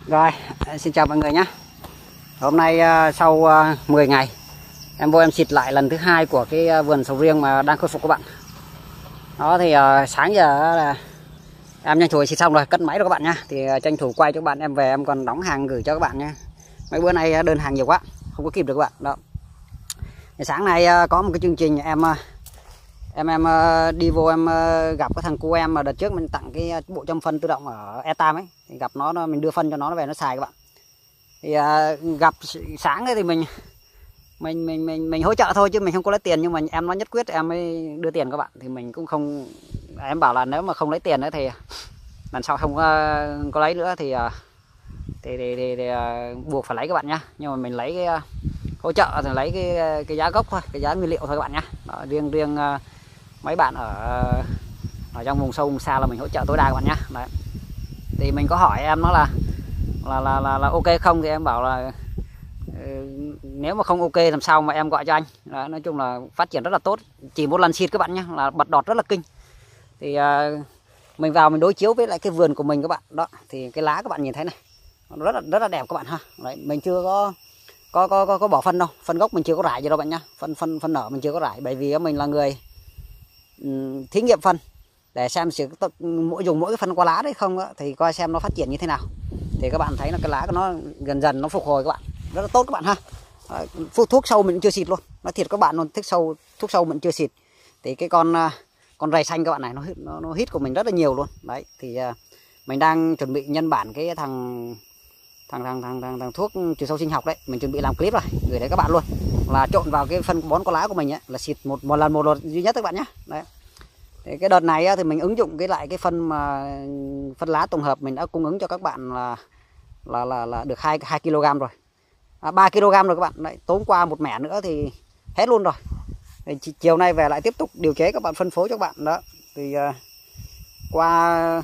Rồi, xin chào mọi người nhé. Hôm nay sau 10 ngày em vô em xịt lại lần thứ hai của cái vườn sầu riêng mà đang khôi phục các bạn. Đó thì sáng giờ là em tranh thủ xịt xong rồi, cất máy rồi các bạn nhá. Thì tranh thủ quay cho các bạn, em về em còn đóng hàng gửi cho các bạn nhé. Mấy bữa nay đơn hàng nhiều quá, không có kịp được các bạn. Đó. Thì sáng nay có một cái chương trình em đi vô em gặp cái thằng cô em mà đợt trước mình tặng cái bộ chăm phân tự động ở Etam ấy, thì gặp nó mình đưa phân cho nó về nó xài các bạn. Thì gặp sáng ấy thì mình hỗ trợ thôi chứ mình không có lấy tiền, nhưng mà em nó nhất quyết em mới đưa tiền các bạn. Thì mình cũng không, em bảo là nếu mà không lấy tiền nữa thì lần sau không có lấy nữa thì buộc phải lấy các bạn nhá. Nhưng mà mình lấy cái hỗ trợ thì lấy cái giá gốc thôi, cái giá nguyên liệu thôi các bạn nhá. Đó, riêng mấy bạn ở trong vùng sâu vùng xa là mình hỗ trợ tối đa các bạn nhá. Đấy. Thì mình có hỏi em nó là ok không, thì em bảo là nếu mà không ok làm sao mà em gọi cho anh. Đó, nói chung là phát triển rất là tốt, chỉ một lần xịt các bạn nhé là bật đọt rất là kinh. Thì mình vào mình đối chiếu với lại cái vườn của mình các bạn. Đó thì cái lá các bạn nhìn thấy này rất là đẹp các bạn ha. Đấy, mình chưa có bỏ phân đâu, phân gốc mình chưa có rải gì đâu bạn nhá. Phân nở mình chưa có rải, bởi vì mình là người thí nghiệm phân để xem sử dùng mỗi cái phân qua lá đấy không á, thì coi xem nó phát triển như thế nào. Thì các bạn thấy là cái lá của nó dần dần nó phục hồi các bạn, rất là tốt các bạn ha. Thuốc sâu mình cũng chưa xịt luôn, nói thiệt các bạn luôn, thuốc sâu mình chưa xịt. Thì cái con rầy xanh các bạn này nó hít của mình rất là nhiều luôn. Đấy thì mình đang chuẩn bị nhân bản cái thằng thuốc trừ sâu sinh học đấy, mình chuẩn bị làm clip rồi gửi đến các bạn luôn, là trộn vào cái phân bón có lá của mình ấy, là xịt một lần duy nhất các bạn nhé. Đấy. Thì cái đợt này thì mình ứng dụng cái phân lá tổng hợp mình đã cung ứng cho các bạn là được 2 kg rồi, 3 kg rồi các bạn. Đấy, tối qua một mẻ nữa thì hết luôn rồi. Thì chiều nay về lại tiếp tục điều chế các bạn, phân phối cho các bạn. Đó thì qua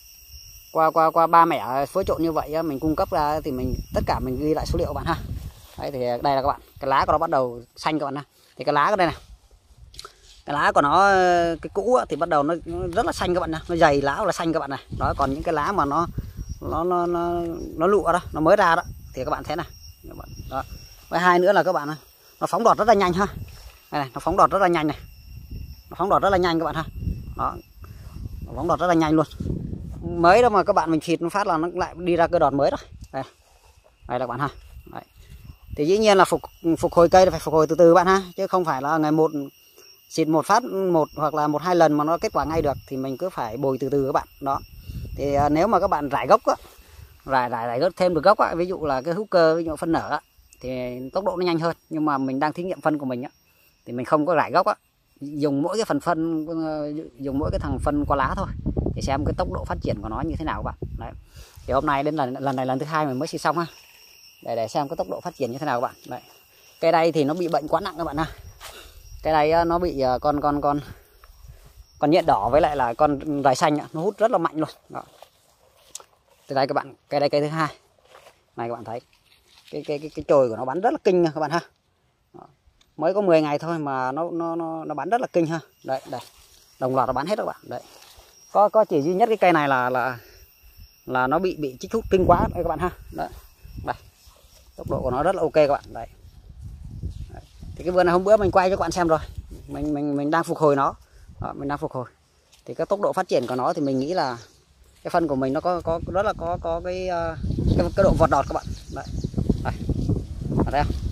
3 mẻ phối trộn như vậy mình cung cấp ra thì tất cả mình ghi lại số liệu các bạn ha. Đấy thì đây là các bạn, cái lá của nó bắt đầu xanh các bạn ha. Thì cái lá ở đây này, cái lá của nó cái cũ thì bắt đầu nó rất là xanh các bạn nha, nó dày lá là xanh các bạn này. Đó, còn những cái lá mà nó lụa đó, nó mới ra đó thì các bạn thấy này. Đó. Với hai nữa là các bạn này, nó phóng đọt rất là nhanh ha. Đây này, nó phóng đọt rất là nhanh này. Nó phóng đọt rất là nhanh các bạn ha. Đó. Nó phóng đọt rất là nhanh luôn. Mới đó mà các bạn mình xịt nó phát là nó lại đi ra cái đọt mới đó. Đây. Đây là các bạn ha. Đấy. Thì dĩ nhiên là phục hồi cây là phải phục hồi từ từ bạn ha, chứ không phải là ngày một xịt một phát hoặc là 1-2 lần mà nó kết quả ngay được, thì mình cứ phải bồi từ từ các bạn. Đó. Thì nếu mà các bạn rải gốc á, rải thêm được gốc á, ví dụ là cái hữu cơ, ví dụ phân nở á, thì tốc độ nó nhanh hơn. Nhưng mà mình đang thí nghiệm phân của mình á, thì mình không có rải gốc á, dùng mỗi cái dùng mỗi cái thằng phân qua lá thôi, để xem cái tốc độ phát triển của nó như thế nào các bạn. Đấy. Thì hôm nay đến lần này lần thứ hai mình mới xịt xong ha, để xem cái tốc độ phát triển như thế nào các bạn. Đấy. Cây đây thì nó bị bệnh quá nặng các bạn ha. Cái này nó bị con nhện đỏ với lại là con rải xanh nó hút rất là mạnh luôn. Đó. Từ đây các bạn, cây đây cây thứ hai này các bạn thấy cái chồi của nó bắn rất là kinh nha các bạn ha. Đó. Mới có 10 ngày thôi mà nó bắn rất là kinh ha. Đấy, đây đồng loạt nó bắn hết các bạn. Đấy, có chỉ duy nhất cái cây này là nó bị chích hút kinh quá đây các bạn ha. Đấy. Đây, tốc độ của nó rất là ok các bạn. Đấy. Đấy. Thì cái vườn này hôm bữa mình quay cho các bạn xem rồi, mình đang phục hồi nó. Đó, mình đang phục hồi. Thì cái tốc độ phát triển của nó thì mình nghĩ là cái phân của mình nó có rất là có cái độ vọt đọt các bạn. Đấy. Đây. Thấy không?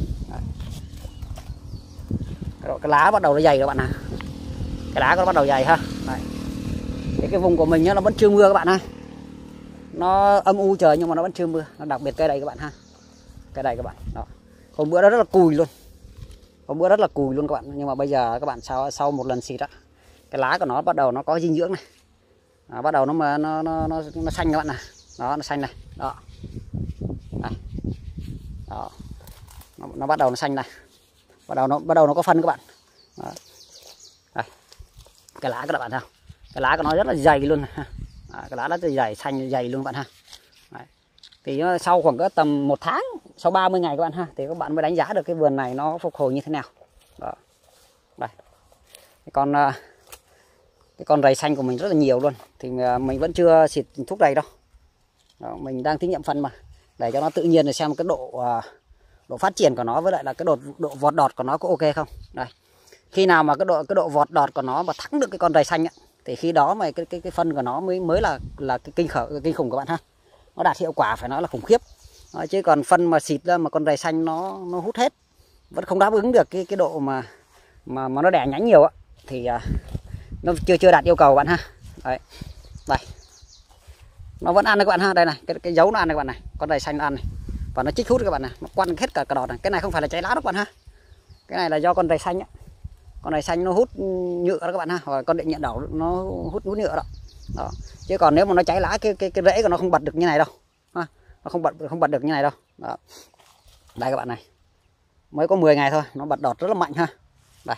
Đấy. Cái lá bắt đầu nó dày các bạn ạ. Cái lá nó bắt đầu dày ha. Đấy. Thì cái vùng của mình nó vẫn chưa mưa các bạn ha. Nó âm u trời nhưng mà nó vẫn chưa mưa. Nó đặc biệt cây đây các bạn ha. Cây đây các bạn. Đó. Hôm bữa nó rất là cùi luôn. Hôm bữa rất là cùi luôn các bạn. Nhưng mà bây giờ các bạn sau một lần xịt á, cái lá của nó bắt đầu nó có dinh dưỡng này. Đó, bắt đầu nó xanh các bạn này. Đó, nó xanh này. Đó. Đây. Đó. Nó bắt đầu nó xanh này. Bắt đầu nó có phân các bạn. Đó. Đây. Cái lá các bạn thấy không? Cái lá của nó rất là dày luôn ha. Cái lá rất là dày, xanh dày luôn các bạn ha. Đấy. Thì sau khoảng có tầm 1 tháng, sau 30 ngày các bạn ha, thì các bạn mới đánh giá được cái vườn này nó phục hồi như thế nào. Đó. Đây. Cái con rầy xanh của mình rất là nhiều luôn. Thì mình vẫn chưa xịt thuốc rầy đâu. Đó, mình đang thí nghiệm phân mà. để cho nó tự nhiên, để xem cái độ phát triển của nó với lại là cái độ vọt đọt của nó có ok không. Đây, khi nào mà cái độ vọt đọt của nó mà thắng được cái con rầy xanh ấy, thì khi đó mà cái phân của nó mới là cái kinh khủng các bạn ha. Nó đạt hiệu quả phải nói là khủng khiếp. Đó, chứ còn phân mà xịt ra mà con rầy xanh nó hút hết, vẫn không đáp ứng được cái độ mà nó đẻ nhánh nhiều á, thì nó chưa đạt yêu cầu bạn ha. Đấy, đây nó vẫn ăn đấy các bạn ha. Đây này, cái dấu nó ăn này các bạn này, con rầy xanh nó ăn này, và nó chích hút các bạn này, nó quăn hết cả đọt này. Cái này không phải là cháy lá đâu các bạn ha, cái này là do con rầy xanh á. Con rầy xanh nó hút nhựa đó các bạn ha, hoặc con điện nhện đỏ nó hút nhựa đó. Đó. Chứ còn nếu mà nó cháy lá, cái rễ của nó không bật được như này đâu ha. Nó không bật được như này đâu. Đó. Đây các bạn này, mới có 10 ngày thôi nó bật đọt rất là mạnh ha. Đây,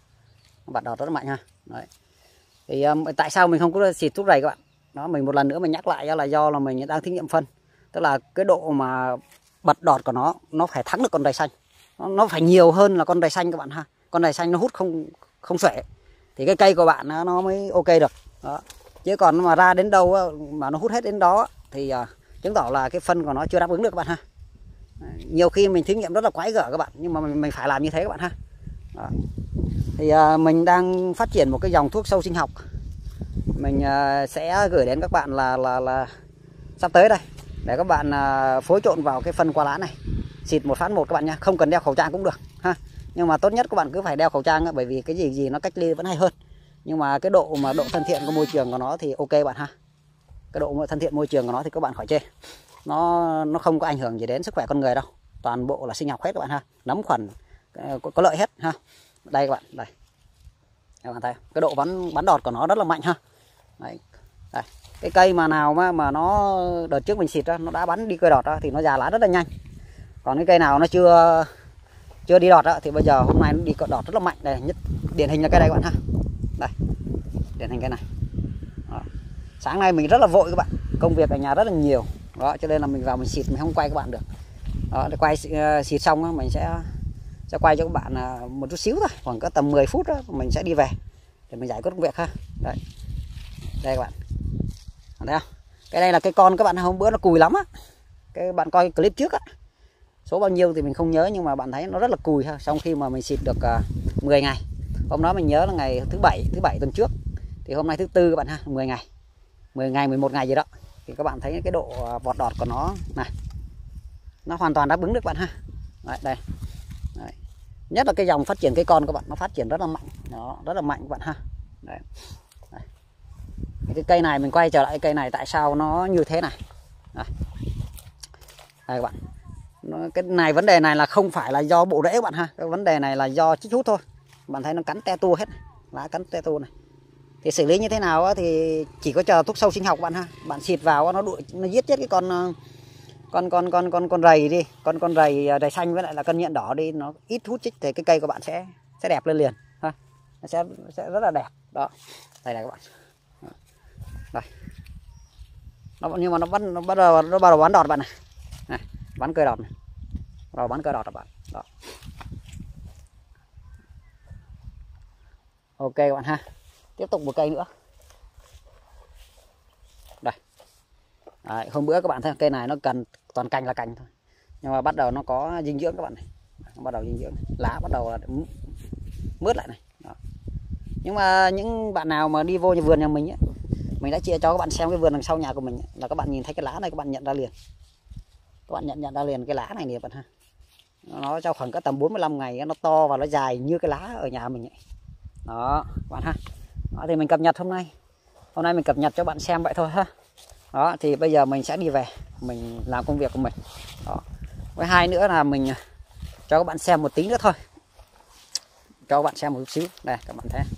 nó bật đọt rất là mạnh ha. Đấy. Thì tại sao mình không có xịt thuốc rầy các bạn? Đó, mình một lần nữa mình nhắc lại là do là mình đang thí nghiệm phân, tức là cái độ mà bật đọt của nó phải thắng được con rầy xanh, nó phải nhiều hơn là con rầy xanh các bạn ha. Con rầy xanh nó hút không xuể thì cái cây của bạn nó mới ok được. Đó. Chứ còn mà ra đến đâu mà nó hút hết đến đó thì chứng tỏ là cái phân của nó chưa đáp ứng được các bạn ha. Nhiều khi mình thí nghiệm rất là quái gở các bạn, nhưng mà mình phải làm như thế các bạn ha. Đó. Thì mình đang phát triển một cái dòng thuốc sâu sinh học, mình sẽ gửi đến các bạn là sắp tới đây, để các bạn phối trộn vào cái phân qua lá này, xịt một phát một các bạn nha. Không cần đeo khẩu trang cũng được ha, nhưng mà tốt nhất các bạn cứ phải đeo khẩu trang, bởi vì cái gì nó cách ly vẫn hay hơn. Nhưng mà cái độ thân thiện của môi trường của nó thì ok bạn ha. Cái độ thân thiện môi trường của nó thì các bạn khỏi chê, nó không có ảnh hưởng gì đến sức khỏe con người đâu, toàn bộ là sinh học hết các bạn ha, nấm khuẩn có lợi hết ha. Đây các bạn, đây các bạn thấy cái độ bắn đọt của nó rất là mạnh ha. Đấy. Đây. Cái cây mà nào mà nó đợt trước mình xịt ra nó đã bắn đi cây đọt đó, thì nó già lá rất là nhanh. Còn cái cây nào nó chưa đi đọt đó, thì bây giờ hôm nay nó đi đọt rất là mạnh. Đây nhất điển hình là cây này các bạn ha. Đây, điển hình cây này. Đó. Sáng nay mình rất là vội các bạn, công việc ở nhà rất là nhiều đó, cho nên là mình vào mình xịt, mình không quay các bạn được. Đó, để quay xịt xong mình sẽ quay cho các bạn một chút xíu thôi, khoảng có tầm 10 phút đó mình sẽ đi về để mình giải quyết công việc ha. Đấy, đây các bạn thấy không? Cái đây là cái con các bạn, hôm bữa nó cùi lắm á, cái bạn coi clip trước á, số bao nhiêu thì mình không nhớ, nhưng mà bạn thấy nó rất là cùi ha. Sau khi mà mình xịt được 10 ngày, hôm đó mình nhớ là ngày thứ bảy tuần trước, thì hôm nay thứ tư các bạn ha, 10 ngày 11 ngày gì đó, thì các bạn thấy cái độ vọt đọt của nó này, nó hoàn toàn đáp ứng được bạn ha. Đấy, đây. Đấy. Nhất là cái dòng phát triển cây con các bạn, nó phát triển rất là mạnh, nó rất là mạnh các bạn ha. Đấy. Đấy. Cái cây này mình quay trở lại cây này, tại sao nó như thế này. Đây, đây các bạn, cái này vấn đề này là không phải là do bộ rễ các bạn ha, cái vấn đề này là do chích hút thôi. Bạn thấy nó cắn te tua hết, lá cắn te tua này. Thì xử lý như thế nào thì chỉ có chờ thuốc sâu sinh học bạn ha, bạn xịt vào nó giết chết cái con rầy đi, con rầy xanh với lại là con nhện đỏ đi, nó ít hút chích thì cái cây của bạn sẽ đẹp lên liền ha, nó sẽ rất là đẹp đó. Đây này các bạn, đây nhưng mà nó bắt đầu bắn đọt bạn này, bắn cây đọt này, rồi bắn cây đọt các bạn đó. Ok các bạn ha, tiếp tục một cây nữa. Đây. Đấy, hôm bữa các bạn thấy cây này nó cần toàn cành là cành thôi, nhưng mà bắt đầu nó có dinh dưỡng các bạn này, nó bắt đầu dinh dưỡng, lá bắt đầu là mướt lại này đó. Nhưng mà những bạn nào mà đi vô nhà vườn nhà mình ấy, mình đã chia cho các bạn xem cái vườn đằng sau nhà của mình ấy, là các bạn nhìn thấy cái lá này các bạn nhận ra liền, các bạn nhận ra liền cái lá này nè bạn ha. Nó trong khoảng có tầm 45 ngày nó to và nó dài như cái lá ở nhà mình ấy. Đó các bạn ha. Đó, thì mình cập nhật hôm nay mình cập nhật cho bạn xem vậy thôi ha. Đó, thì bây giờ mình sẽ đi về, mình làm công việc của mình. Đó. Với hai nữa là mình cho các bạn xem một tí nữa thôi, cho các bạn xem một chút xíu. Đây các bạn thấy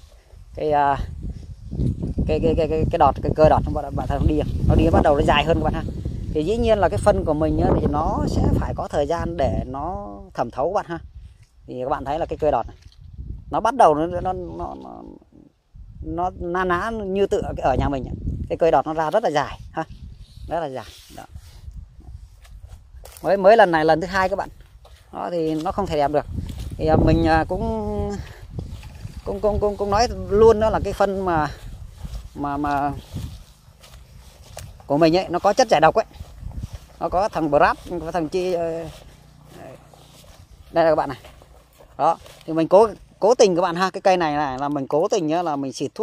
cái đọt, cái cơ đọt bạn thấy nó đi bắt đầu nó dài hơn các bạn ha. Thì dĩ nhiên là cái phân của mình thì nó sẽ phải có thời gian để nó thẩm thấu các bạn ha. Thì các bạn thấy là cái cơ đọt này, nó bắt đầu nó na ná như tựa ở nhà mình ấy. Cái cây đọt nó ra rất là dài ha, rất là dài đó. Mới lần này lần thứ hai các bạn, đó thì nó không thể đẹp được. Thì mình cũng nói luôn đó là cái phân mà của mình ấy nó có chất giải độc ấy, nó có thằng Brad, có thằng chi đây là các bạn này. Đó thì mình cố tình các bạn ha, cái cây này là mình cố tình nhá, là mình xịt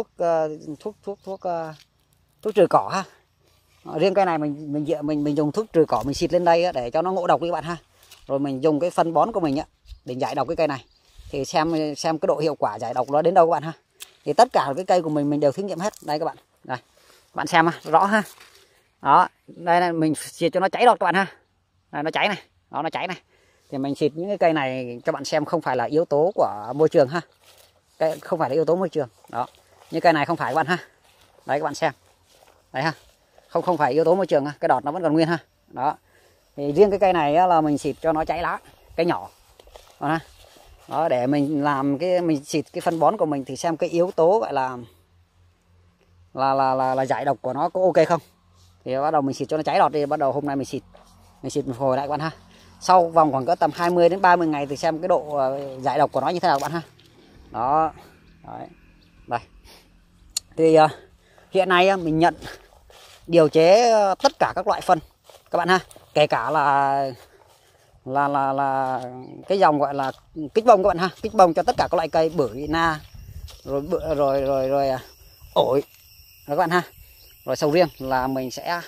thuốc trừ cỏ ha. Riêng cây này mình dùng thuốc trừ cỏ mình xịt lên đây để cho nó ngộ độc các bạn ha. Rồi mình dùng cái phân bón của mình để giải độc cái cây này, thì xem cái độ hiệu quả giải độc nó đến đâu các bạn ha. Thì tất cả cái cây của mình đều thí nghiệm hết đây các bạn. Đây bạn xem rõ ha. Đó đây là mình xịt cho nó cháy độc các bạn ha. Đây, nó cháy này, nó cháy này. Thì mình xịt những cái cây này cho bạn xem, không phải là yếu tố của môi trường ha. Không phải là yếu tố môi trường. Đó. Như cây này không phải các bạn ha. Đấy các bạn xem. Đấy ha. Không phải yếu tố môi trường ha, cái đọt nó vẫn còn nguyên ha. Đó. Thì riêng cái cây này là mình xịt cho nó cháy lá, cây nhỏ. Đó, đó để mình làm mình xịt cái phân bón của mình thì xem cái yếu tố gọi là giải độc của nó có ok không. Thì bắt đầu mình xịt cho nó cháy đọt đi, bắt đầu hôm nay mình xịt một hồi lại các bạn ha. Sau vòng khoảng cỡ tầm 20 đến 30 ngày thì xem cái độ giải độc của nó như thế nào các bạn ha. Đó. Đấy. Đây. Thì hiện nay mình nhận điều chế tất cả các loại phân các bạn ha, kể cả là cái dòng gọi là kích bông các bạn ha, kích bông cho tất cả các loại cây bưởi, na, rồi ổi các bạn ha, rồi sầu riêng là mình sẽ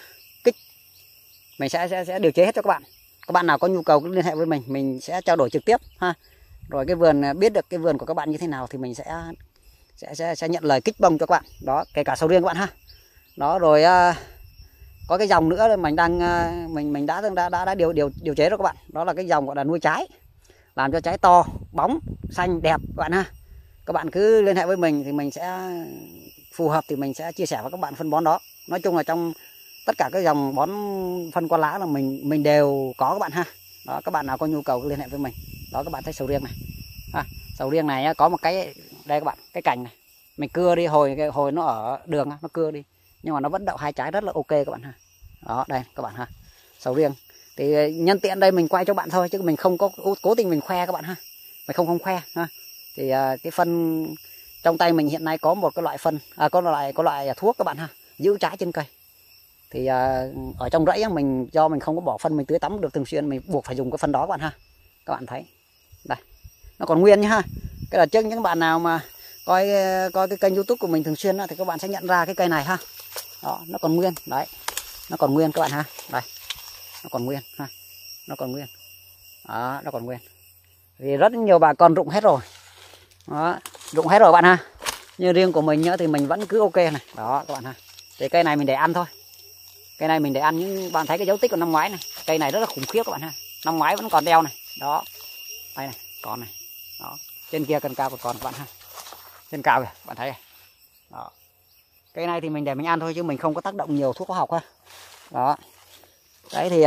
điều chế hết cho các bạn. Các bạn nào có nhu cầu cứ liên hệ với mình sẽ trao đổi trực tiếp ha. Rồi cái vườn, biết được cái vườn của các bạn như thế nào thì mình sẽ nhận lời kích bông cho các bạn. Đó, kể cả sầu riêng các bạn ha. Đó rồi có cái dòng nữa mình đã điều chế cho các bạn. Đó là cái dòng gọi là nuôi trái, làm cho trái to, bóng, xanh, đẹp các bạn ha. Các bạn cứ liên hệ với mình thì mình sẽ phù hợp thì mình sẽ chia sẻ với các bạn phân bón đó. Nói chung là trong tất cả các dòng bón phân qua lá là mình đều có các bạn ha. Đó, các bạn nào có nhu cầu cứ liên hệ với mình. Đó, các bạn thấy sầu riêng này ha. Sầu riêng này có một cái đây các bạn, cái cành này mình cưa đi, hồi nó ở đường nó cưa đi, nhưng mà nó vẫn đậu 2 trái rất là ok các bạn ha. Đó đây các bạn ha, sầu riêng thì nhân tiện đây mình quay cho bạn thôi, chứ mình không có cố tình mình khoe các bạn ha, mình không khoe ha. Thì cái phân trong tay mình hiện nay có một cái loại phân, có loại thuốc các bạn ha, giữ trái trên cây. Thì ở trong rẫy do mình không có bỏ phân mình tưới tắm được thường xuyên, mình buộc phải dùng cái phân đó các bạn ha. Các bạn thấy đây, nó còn nguyên nhá ha. Cái là trước những bạn nào mà coi cái kênh YouTube của mình thường xuyên thì các bạn sẽ nhận ra cái cây này ha. Đó, nó còn nguyên đấy, nó còn nguyên các bạn ha. Đây, nó còn nguyên ha, nó còn nguyên. Đó, nó còn nguyên. Thì rất nhiều bà con rụng hết rồi. Đó, rụng hết rồi bạn ha. Như riêng của mình thì mình vẫn cứ ok này. Đó các bạn ha. Thì cây này mình để ăn thôi. Cây này mình để ăn, nhưng bạn thấy cái dấu tích của năm ngoái này. Cây này rất là khủng khiếp các bạn ha. Năm ngoái vẫn còn đeo này. Đó. Đây này, còn này. Đó. Trên kia cần cao còn các bạn ha. Trên cao kìa, bạn thấy này. Đó. Cây này thì mình để mình ăn thôi chứ mình không có tác động nhiều thuốc hóa học ha. Đó. Đấy thì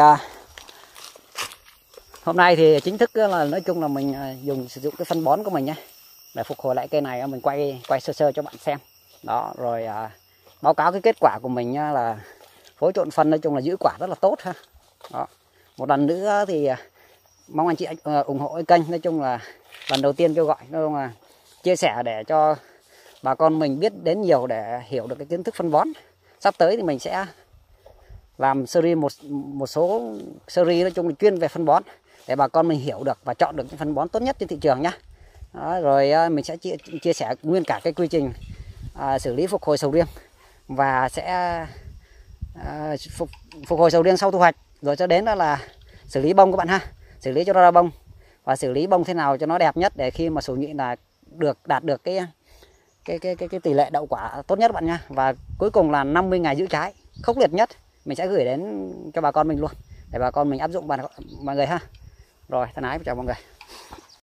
hôm nay thì chính thức là nói chung là mình sử dụng cái phân bón của mình nhé, để phục hồi lại cây này. Mình quay sơ cho bạn xem. Đó, rồi báo cáo cái kết quả của mình là phối trộn phân nói chung là giữ quả rất là tốt ha. Đó. Một lần nữa thì mong anh chị ủng hộ cái kênh. Nói chung là lần đầu tiên kêu gọi, nói chung là chia sẻ để cho bà con mình biết đến nhiều, để hiểu được cái kiến thức phân bón. Sắp tới thì mình sẽ làm series một số series nói chung là chuyên về phân bón, để bà con mình hiểu được và chọn được những phân bón tốt nhất trên thị trường nhá. Đó, rồi mình sẽ chia sẻ nguyên cả cái quy trình xử lý phục hồi sầu riêng, và sẽ phục hồi sầu riêng sau thu hoạch, rồi cho đến đó là xử lý bông các bạn ha, xử lý cho nó ra bông, và xử lý bông thế nào cho nó đẹp nhất để khi mà sổ nhụy là đạt được cái tỷ lệ đậu quả tốt nhất các bạn nha. Và cuối cùng là 50 ngày giữ trái khốc liệt nhất, mình sẽ gửi đến cho bà con mình luôn, để bà con mình áp dụng mọi người ha. Rồi thân ái chào mọi người.